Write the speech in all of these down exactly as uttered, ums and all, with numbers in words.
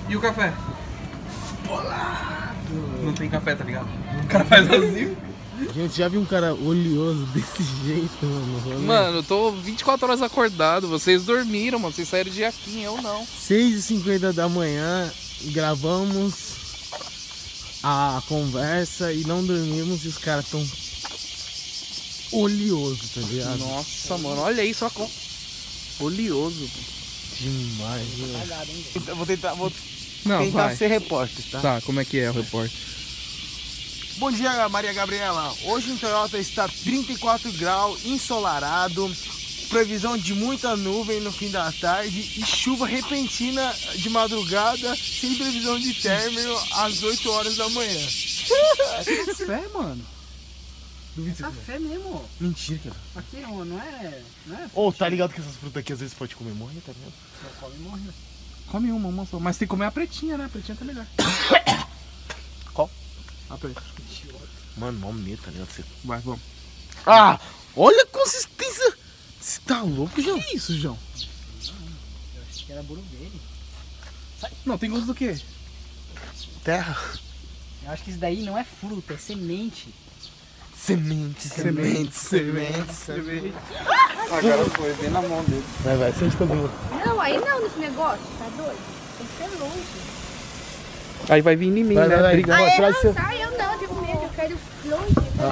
E o café? Bolado. Não tem café, tá ligado? O cara faz assim. Gente, já viu um cara oleoso desse jeito, mano? Mano, eu tô vinte e quatro horas acordado. Vocês dormiram, mano. Vocês saíram de aqui, eu não. seis e cinquenta da manhã, gravamos a conversa e não dormimos e os caras tão oleoso, tá ligado? Nossa, mano, olha isso, ó. Oleoso. Demais, velho. Eu vou tentar, vou Não, tentar vai. ser repórter, tá? Tá, como é que é o repórter? Bom dia, Maria Gabriela. Hoje em Toyota está trinta e quatro graus, ensolarado, previsão de muita nuvem no fim da tarde e chuva repentina de madrugada, sem previsão de término às oito horas da manhã. É café, mano. Duvido. Café mesmo. Mentira, cara. Aqui não, não é. Não é. Ô, oh, tá ligado que essas frutas aqui às vezes pode comer morre, tá ligado? Não come e morre. Come uma, uma só. Mas tem que comer a pretinha, né? A pretinha tá melhor. Qual? A preta. Mano, mó medo, tá ligado? Você... Vai, vamos. Ah! Olha a consistência! Você tá louco, João? Que isso, João? Eu achei que era Brugueiro. Não, tem gosto do quê? Terra. Eu acho que isso daí não é fruta, é semente. Semente, semente, semente, semente. Agora foi bem na mão dele. Vai, vai, sente comigo. Não, aí não nesse negócio, tá doido? Tem que ser longe. Aí vai vir em mim, Vai, né? vai, vai. Brigar. Ah, é? traz Não, seu- sai, eu não, tenho medo, eu quero longe, eu quero Ah.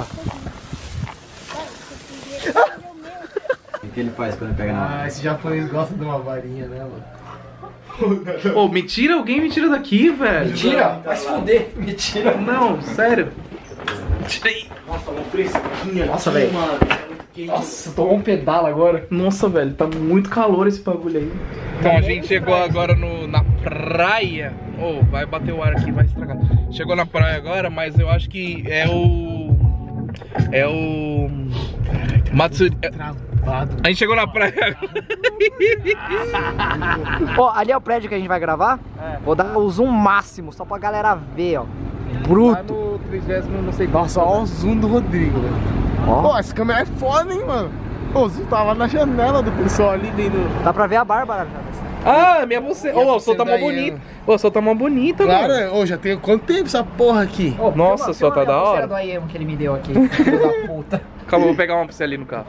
ser Vai, eu meu. O que ele faz quando pega na... Ah, esse japonês gosta de uma varinha, né, mano? Pô, me tira, alguém me tira daqui, velho. Mentira! Vai se fuder! Mentira! Não, sério. Tira aí. Nossa, uma fresquinha. Nossa, velho. Nossa, tomou um pedala agora. Nossa, velho, tá muito calor esse bagulho aí. Então, a gente chegou agora no, na praia. Oh, vai bater o ar aqui, vai estragar. Chegou na praia agora, mas eu acho que é o... É o... Matsuri... Travado. A gente chegou na praia. Ó, ali é o prédio que a gente vai gravar. Vou dar o zoom máximo, só pra galera ver, ó. Bruto. no trigésimo, não sei Nossa, olha o zoom do Rodrigo, velho. Ó. Pô, essa câmera é foda, hein, mano? Pô, o zoom tava na janela do pessoal ali dentro. Dá pra ver a Bárbara já. Ah, minha você. Ô, o sol tá mó daí, bonito. né? Ô, o sol tá mó bonita, Claro, mano. ô, já tem quanto tempo essa porra aqui? Nossa, só tá da hora. do I E M que ele me deu aqui, filho da puta. Calma, eu vou pegar uma pra você ali no carro.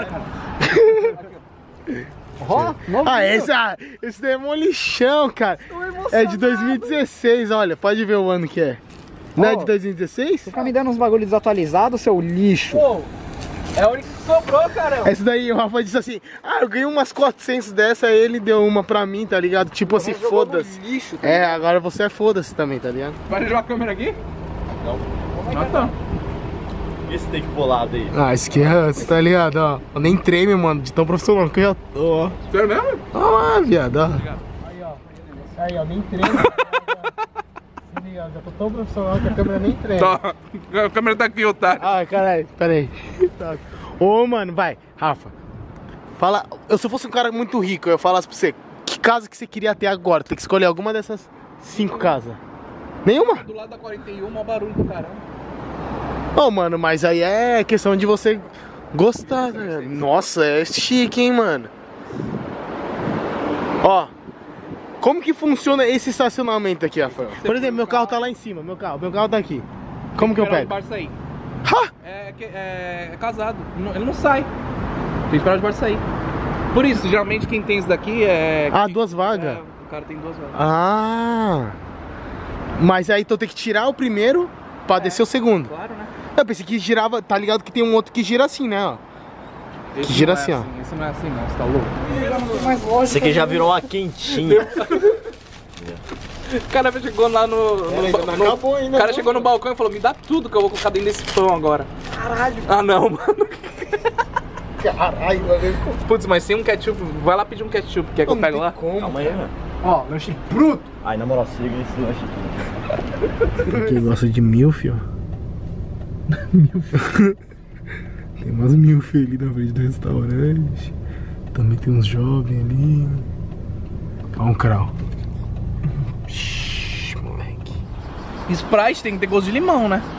Ó, novinho. Ah, esse, ah, esse daí é mó lixão, cara. É de dois mil e dezesseis, olha, pode ver o ano que é. Não é Ó. de dois mil e dezesseis? Você tá me dando uns bagulho desatualizados, seu lixo. É o único que sobrou, caramba. Esse daí o Rafa disse assim, ah, eu ganhei umas quatrocentas dessa, aí ele deu uma pra mim, tá ligado? Tipo assim, foda-se. Lixo. É, agora você é foda-se também, tá ligado? Vai jogar a câmera aqui? Não. Ah, tá. Esse take bolado aí. Ah, esse aqui é, você tá ligado, ó. Eu nem treme, mano, de tão profissional que eu já tô, ó. Sério mesmo? Ó lá, viado, ó. Aí, ó. Aí, ó, nem treme. Se liga, já tô tão profissional que a câmera nem treme. Tá. A câmera tá aqui, otário. Ai, caralho, peraí. Ô, mano, vai, Rafa. Fala, eu se eu fosse um cara muito rico, eu falasse pra você, que casa que você queria ter agora? Tem que escolher alguma dessas cinco casas. Nenhuma? Do lado da quarenta e um, mó barulho do caramba. Ô, mano, mas aí é questão de você gostar, né? Nossa, é chique, hein, mano. Ó, como que funciona esse estacionamento aqui, Rafael? Por exemplo, meu carro tá lá em cima, meu carro, meu carro tá aqui. Como que eu Esperar pego? o bar sair. Ha! É, que- é, é casado. Não- Ele não sai. Tem que esperar o bar sair. Por isso, geralmente quem tem isso daqui é... Ah, duas vagas. É, o cara tem duas vagas. Ah! Mas aí então tem que tirar o primeiro pra descer o segundo. Claro, né? Eu pensei que girava, tá ligado que tem um outro que gira assim, né, ó. Esse gira não é assim, ó. Esse não é assim, não. Você tá louco? Esse aqui já virou uma quentinha. O cara chegou lá no... no, ainda não no- acabou ainda, o cara não. chegou no balcão e falou, me dá tudo que eu vou colocar dentro desse pão agora. Caralho. Ah, não, mano. Caralho, mano. Putz, mas tem um ketchup. Vai lá pedir um ketchup. Quer que eu Não pego tem lá? como. Calma aí, mano. Ó, lanche bruto. Aí, na moral, siga esse lanche aqui. Quem gosta de milf, ó. Milf. Tem umas milf ali na frente do restaurante. Também tem uns jovens ali. Ó um crau. Shhh, moleque. Sprite tem que ter gosto de limão, né?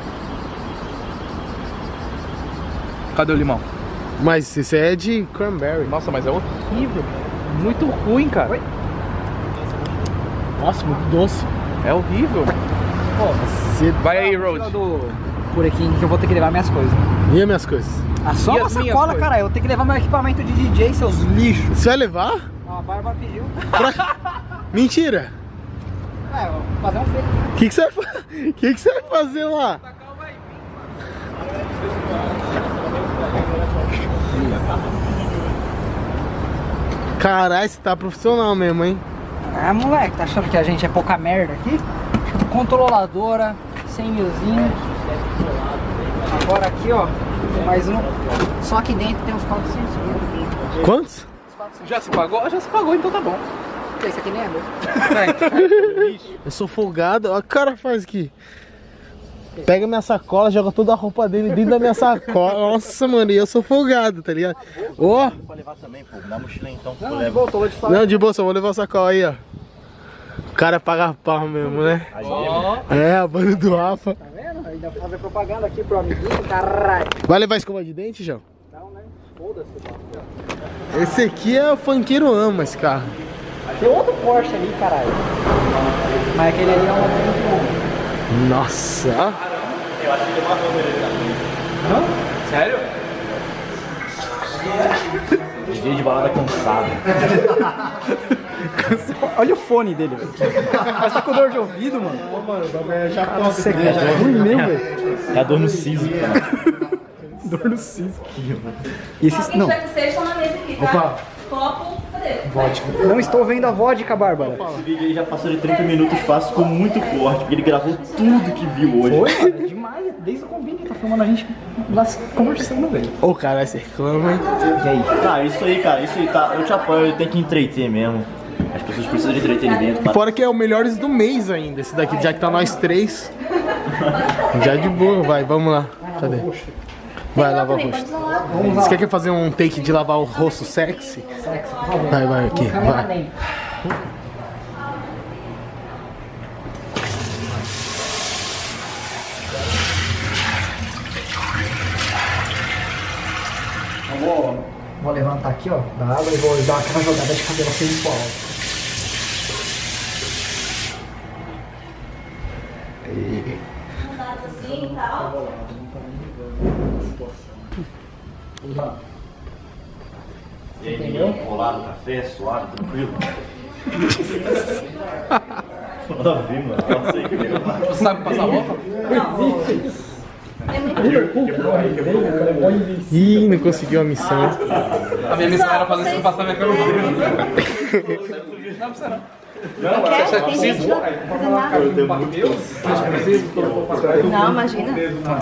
Cadê o limão? Mas esse é de cranberry. Nossa, mas é horrível. Muito ruim, cara. Oi? Nossa, muito doce. É horrível. Pô, Você... Vai aí, Road. do Purequim que eu vou ter que levar minhas coisas. E as minhas coisas? Ah, só E uma as minhas sacola, coisas? cara. Eu tenho que levar meu equipamento de D J, seus lixos. Você vai levar? A Bárbara pediu. Pra... Mentira! É, eu vou fazer um feito. O que, que você vai fa... que, que você vai fazer lá? Caralho, você tá profissional mesmo, hein? Ah, moleque, tá achando que a gente é pouca merda aqui? Controladora, cem milzinho. Agora aqui, ó, tem mais um. Só aqui dentro tem uns quatrocentos mil. Quantos? Já se pagou? Já se pagou, então tá bom. Esse aqui nem é meu. Eu sou folgado, olha o que o cara faz aqui. Pega minha sacola, joga toda a roupa dele dentro da minha sacola. Nossa, mano, e eu sou folgado, tá ligado? Ó! Oh. Pode levar também, pô. Na mochila então. Não, eu de levo. boa, tô de falar. Não, de boa, só vou levar a sacola aí, ó. O cara paga pau mesmo, né? Aí, É, a banda do Rafa. Tá vendo? Ainda vou fazer propaganda aqui pro amiguinho, caralho. Vai levar escova de dente, João? Não, né? Foda-se, mano. Esse aqui é o funkeiro ama esse carro. Tem outro Porsche ali, caralho. Mas aquele ali é um outro. Nossa! eu acho que ele matou ele também. Sério? Dia de balada cansado. Olha o fone dele, velho. Mas tá com dor de ouvido, mano. Ô, mano, o bagulho é já Você quer dormir, velho. É a dor no siso, cara. Dor no siso. E esses, não. Vocês estão na mesa aqui, tá? Opa. Copo, cadê? Vodka. Não estou vendo a vodka, Bárbara. Esse vídeo aí já passou de trinta minutos fácil com muito corte, porque ele gravou tudo que viu hoje. Foi, mano, demais. Desde o combine tá filmando a gente lá conversando, velho. Ô, cara, você reclama, hein? E aí? Tá, isso aí, cara, isso aí tá. Eu te apoio, tem que entreter mesmo. As pessoas precisam de entretenimento. Para... Fora que é o melhores do mês ainda, esse daqui, já que tá nós três. Já de boa, vai, vamos lá. Cadê? Vai lavar o rosto. Você quer fazer um take de lavar o rosto sexy? Sexy, por favor. Vai, vai, aqui, Câmera vai. lenta. Eu vou, vou levantar aqui, ó, da água e vou dar aquela jogada de cabelo assim pro alto. Assim e tal. E aí, entendeu? Colado, café, suado, tranquilo. Nada a ver, mano. Não sei o que é. Você sabe passar roupa? Ih, não conseguiu a missão. A minha missão era fazer isso passar minha cama. Não, não precisa não. Não quer? Tem gente não fazer nada. Não, imagina.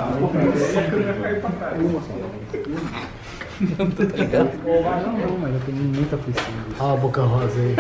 Não, mas eu tenho muita aflição. Olha a boca rosa aí.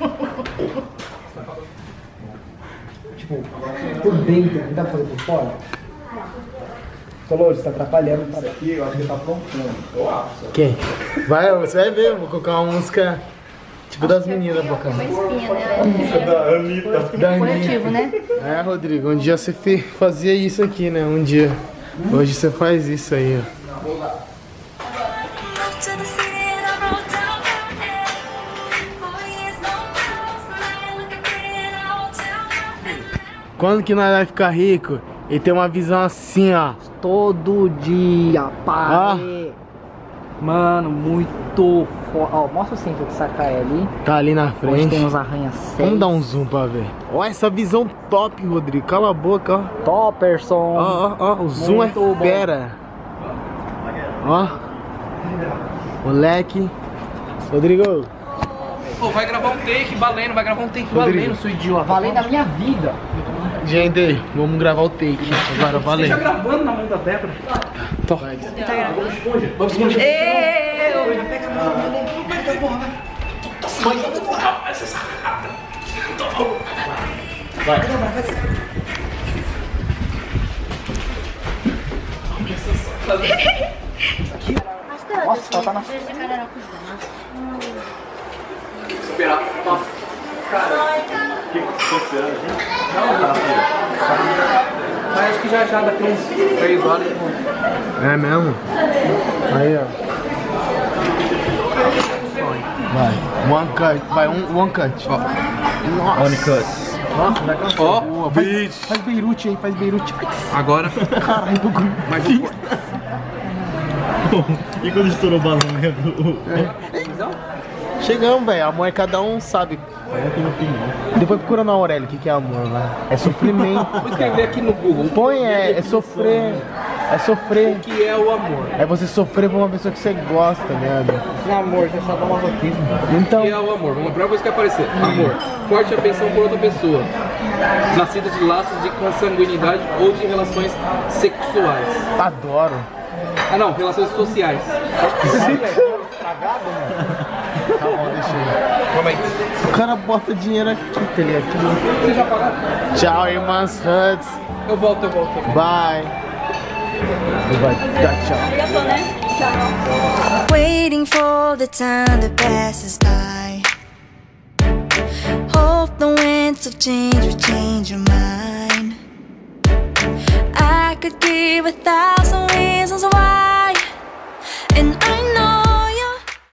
Tipo, por dentro, não dá pra fazer por fora? Color, você tá atrapalhando. Tá? Aqui, eu acho que ele tá aprontando. Eu acho. Quem? Vai, você vai ver, vou colocar uma música tipo das meninas, Boca. Uma espinha, né? Da Anitta. Coletivo, né? É, Rodrigo, um dia você fe- fazia isso aqui, né? Um dia. Hoje você faz isso aí, ó. Quando que nós vai ficar rico e ter uma visão assim, ó? Todo dia, pai. Mano, muito foda. Ó, mostra o centro de Sacaé ali. Tá ali na Onde frente. tem uns arranha-céus. Vamos dar um zoom pra ver. Olha essa visão top, Rodrigo. Cala a boca, ó. Topperson. Ó, ó, ó. O zoom Muito é bom. fera. Ó. Moleque. Rodrigo. Pô, vai gravar um take valendo, vai gravar um take Rodrigo. valendo, seu idiota. Valendo a minha vida. Gente, vamos gravar o take. Agora, Tá valeu. gravando na mão da Débora. Tô. Vamos esconder. Nossa, ela tá na Esperar. Mas acho que já já daqui uns três horas. É mesmo? Aí, ó. Vai. One cut. Vai, um one cut. Ó. Nossa. One cut. Nossa, vai cansar. Ó, Boa, faz, faz Beirute aí, faz Beirute. agora, Caralho, bagulho. mais um. E quando estourou o balão, lembro? Chegamos, velho. Amor é cada um sabe. Depois procura na Aurélio o que, que é amor, né? É sofrimento. Vou escrever aqui no Google. Põe, é, é sofrer. É sofrer. O que é o amor? É você sofrer por uma pessoa que você gosta, né? Não, amor, já só dá uma masoquismo. Então. O que é o amor? Vamos lá, a primeira coisa que aparecer. Amor. Forte afeição por outra pessoa. Nascida de laços de consanguinidade ou de relações sexuais. Adoro. Ah não, relações sociais. Tá bom, deixa eu. Calma aí. O cara bota dinheiro aqui, tá ligado? Vocês já pagaram? Tchau, irmãs Huts. Eu volto, eu volto. Eu volto. Bye. Vai dar tchau. Waiting for the time that passes by. Hope the winds of change will change your mind. I could give a thousand